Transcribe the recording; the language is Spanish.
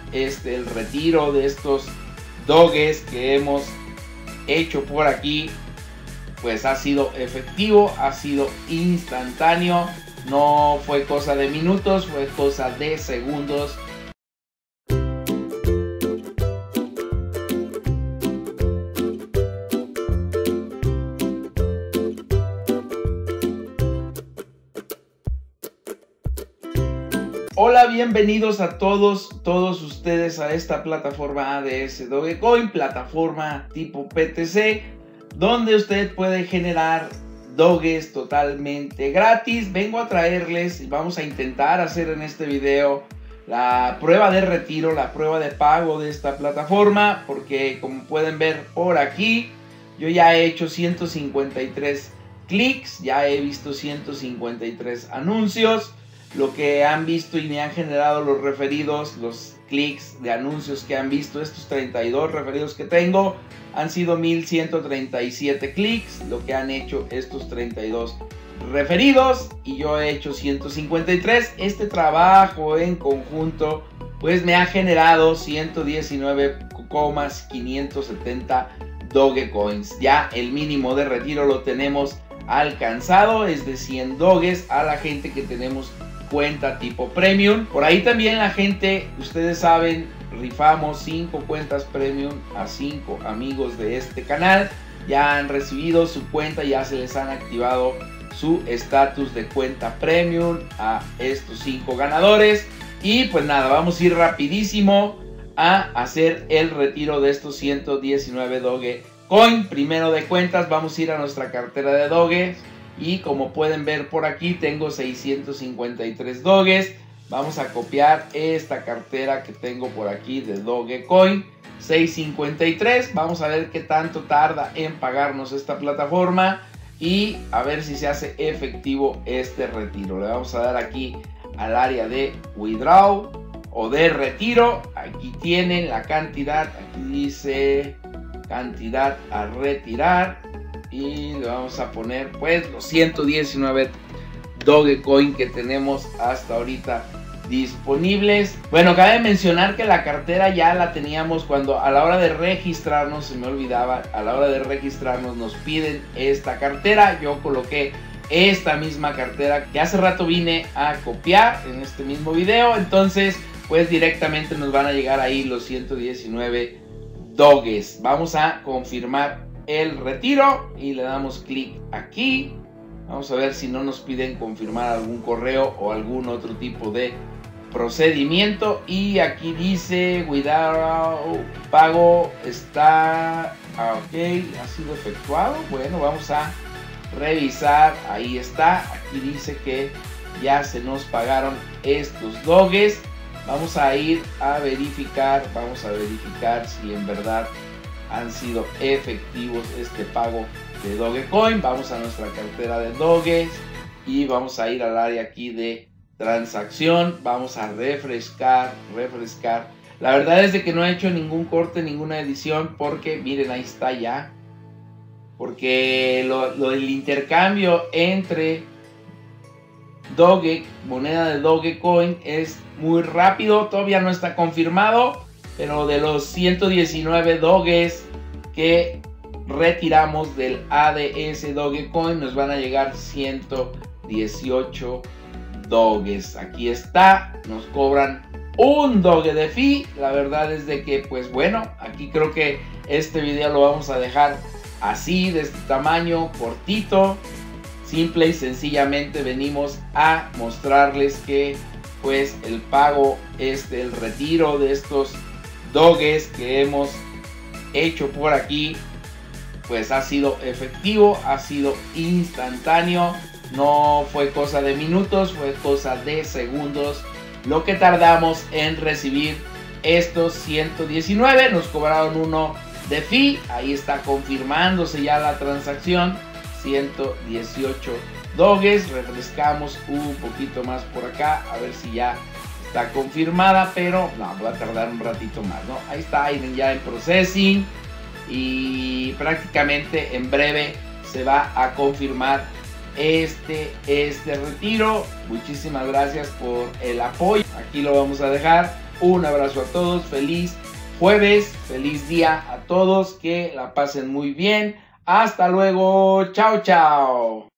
el retiro de estos doges que hemos hecho por aquí, pues ha sido efectivo, ha sido instantáneo, no fue cosa de minutos, fue cosa de segundos. Hola, bienvenidos a todos ustedes a esta plataforma ADS Dogecoin, plataforma tipo PTC, donde usted puede generar doges totalmente gratis. Vengo a traerles y vamos a intentar hacer en este video la prueba de retiro, la prueba de pago de esta plataforma, porque como pueden ver por aquí, yo ya he hecho 153 clics, ya he visto 153 anuncios. Lo que han visto y me han generado los referidos, los clics de anuncios que han visto, estos 32 referidos que tengo, han sido 1137 clics, lo que han hecho estos 32 referidos, y yo he hecho 153. Este trabajo en conjunto pues me ha generado 119,570 Dogecoins. Ya el mínimo de retiro lo tenemos alcanzado, es de 100 doges a la gente que tenemos cuenta tipo premium. Por ahí también la gente, ustedes saben, rifamos 5 cuentas premium a 5 amigos de este canal. Ya han recibido su cuenta, ya se les han activado su estatus de cuenta premium a estos 5 ganadores. Y pues nada, vamos a ir rapidísimo a hacer el retiro de estos 119 Dogecoin. Primero de cuentas vamos a ir a nuestra cartera de doges. Y como pueden ver por aquí tengo 653 doges. Vamos a copiar esta cartera que tengo por aquí de Dogecoin 653. Vamos a ver qué tanto tarda en pagarnos esta plataforma y a ver si se hace efectivo este retiro. Le vamos a dar aquí al área de withdraw o de retiro. Aquí tienen la cantidad, aquí dice cantidad a retirar. Y le vamos a poner pues los 119 Dogecoin que tenemos hasta ahorita disponibles. Bueno, cabe mencionar que la cartera ya la teníamos cuando a la hora de registrarnos, se me olvidaba, a la hora de registrarnos nos piden esta cartera. Yo coloqué esta misma cartera que hace rato vine a copiar en este mismo video. Entonces pues directamente nos van a llegar ahí los 119 doges. Vamos a confirmar el retiro y le damos clic aquí. Vamos a ver si no nos piden confirmar algún correo o algún otro tipo de procedimiento. Y aquí dice withdraw, pago está ok, ha sido efectuado. Bueno, vamos a revisar. Ahí está, aquí dice que ya se nos pagaron estos doges. Vamos a ir a verificar, si en verdad han sido efectivos este pago de Dogecoin. Vamos a nuestra cartera de doges y vamos a ir al área aquí de transacción. Vamos a refrescar. La verdad es de que no he hecho ningún corte, ninguna edición, porque miren, ahí está ya. Porque lo del intercambio entre Doge, moneda de Dogecoin, es muy rápido. Todavía no está confirmado, pero de los 119 doges que retiramos del ADS Dogecoin nos van a llegar 118 doges. Aquí está, nos cobran un doge de fee. La verdad es de que pues bueno, aquí creo que este video lo vamos a dejar así, de este tamaño, cortito. Simple y sencillamente venimos a mostrarles que pues el pago, el retiro de estos doges que hemos hecho por aquí pues ha sido efectivo, ha sido instantáneo, no fue cosa de minutos, fue cosa de segundos lo que tardamos en recibir estos 119. Nos cobraron uno de fee, ahí está confirmándose ya la transacción, 118 doges. Refrescamos un poquito más por acá a ver si ya está confirmada, pero no, va a tardar un ratito más, ¿no? Ahí está, ya en processing y prácticamente en breve se va a confirmar este retiro. Muchísimas gracias por el apoyo. Aquí lo vamos a dejar. Un abrazo a todos, feliz jueves, feliz día a todos, que la pasen muy bien. Hasta luego, chao, chao.